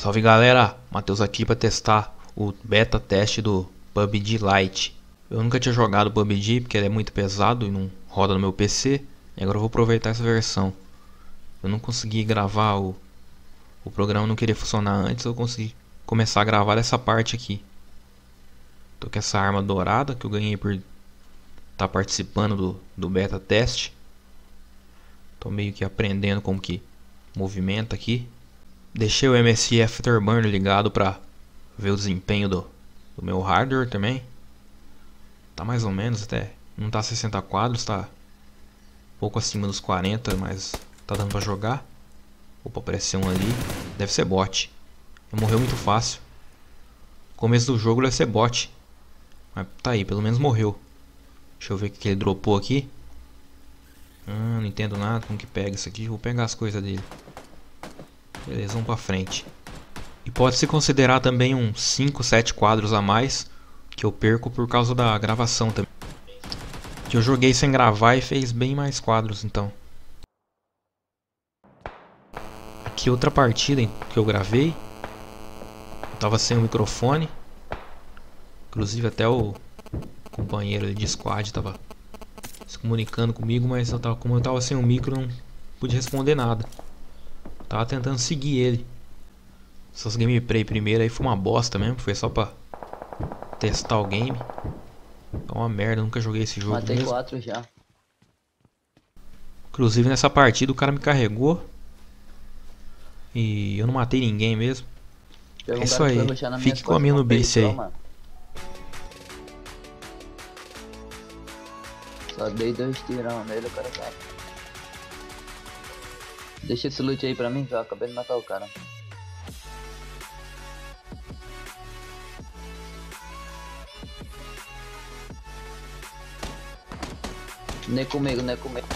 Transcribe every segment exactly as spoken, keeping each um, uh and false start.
Salve galera, Matheus aqui para testar o beta teste do P U B G Lite. Eu nunca tinha jogado P U B G porque ele é muito pesado e não roda no meu P C. E agora eu vou aproveitar essa versão. Eu não consegui gravar, o, o programa não queria funcionar antes, eu consegui começar a gravar essa parte aqui. Tô com essa arma dourada que eu ganhei por estar participando do, do beta teste. Tô meio que aprendendo como que movimenta aqui. Deixei o M S I Afterburner ligado para ver o desempenho do, do meu hardware também. Tá mais ou menos, até não tá sessenta quadros, tá pouco acima dos quarenta, mas tá dando pra jogar. Opa, apareceu um ali, deve ser bot. Ele morreu muito fácil. No começo do jogo deve ser bot, mas tá aí, pelo menos morreu. Deixa eu ver o que ele dropou aqui. Ah, não entendo nada como que pega isso aqui. Vou pegar as coisas dele. Beleza, vamos pra frente. E pode-se considerar também uns cinco, sete quadros a mais que eu perco por causa da gravação também. Que eu joguei sem gravar e fez bem mais quadros, então. Aqui outra partida que eu gravei. Eu tava sem o microfone. Inclusive até o companheiro de squad tava se comunicando comigo, mas eu tava, como eu tava sem o micro, não pude responder nada. Tava tentando seguir ele. Essas gameplay primeiro aí foi uma bosta mesmo. Foi só pra testar o game. É uma merda, nunca joguei esse jogo Matei mesmo. quatro já. Inclusive nessa partida o cara me carregou. E eu não matei ninguém mesmo. Teve um É isso cara que aí. foi rushar na minha Fique com a minha nubice aí. Mano. Só dei dois tirão nele, o cara tá. Deixa esse loot aí pra mim, que eu acabei de matar o cara. Nem comigo, nem comigo.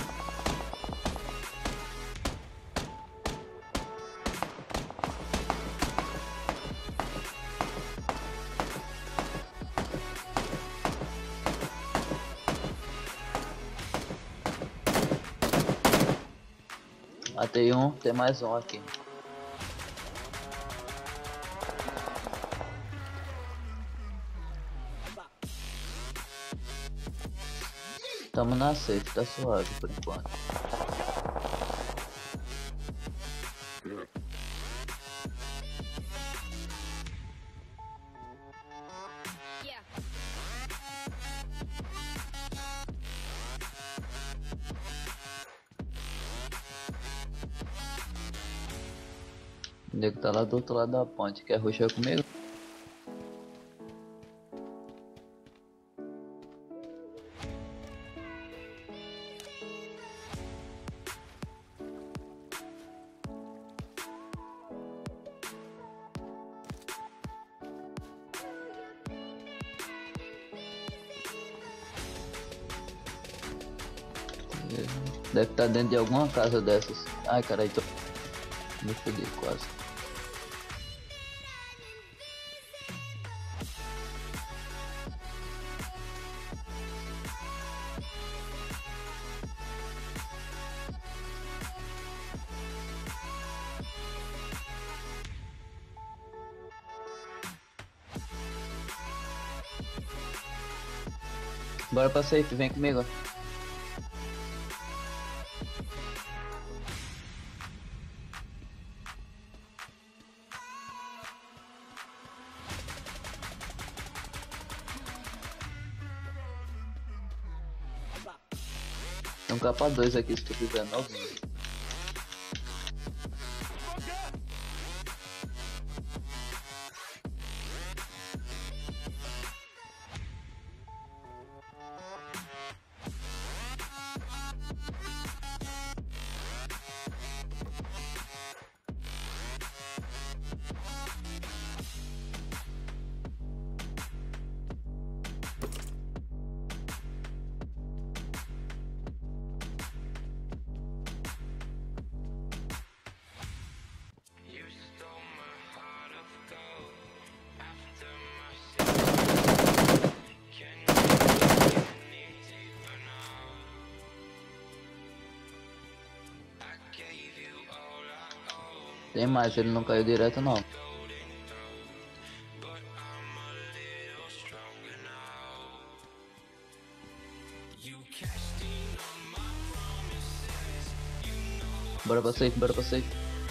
Matei um, tem mais um aqui. Tamo na safe, tá suave por enquanto. O nego tá lá do outro lado da ponte, quer rushar comigo? Deve estar dentro de alguma casa dessas. Ai caralho, tô... me fudi quase. Bora pra safe, vem comigo. Tem um capa dois aqui se tu quiser, novinho. Tem mais, ele não caiu direto não. Bora pra safe, bora pra safe.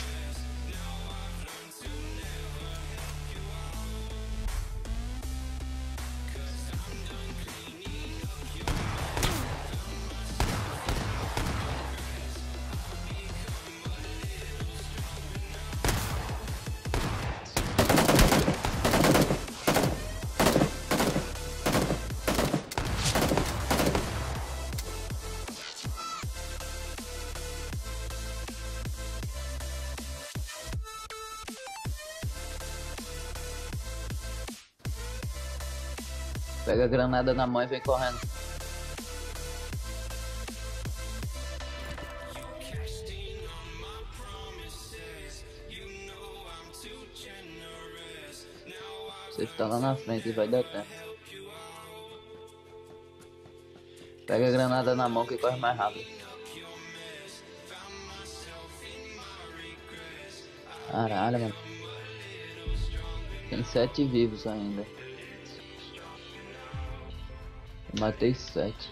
Pega a granada na mão e vem correndo. Você tá lá na frente e vai dar tempo. Pega a granada na mão que corre mais rápido. Caralho, mano. Tem sete vivos ainda. Eu matei sete.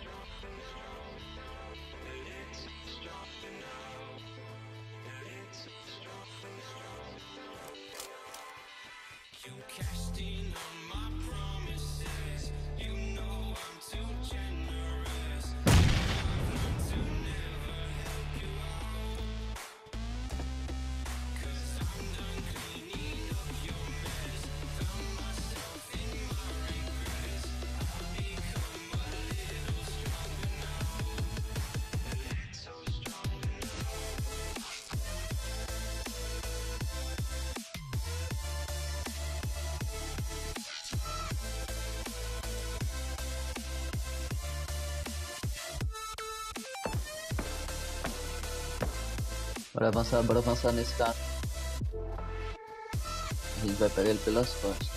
Bora avançar, bora avançar nesse cara. A gente vai pegar ele pelas costas.